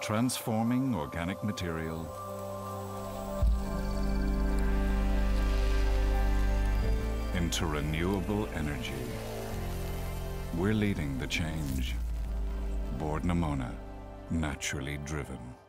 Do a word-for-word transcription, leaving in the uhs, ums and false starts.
transforming organic material into renewable energy. We're leading the change. Bord na Móna, naturally driven.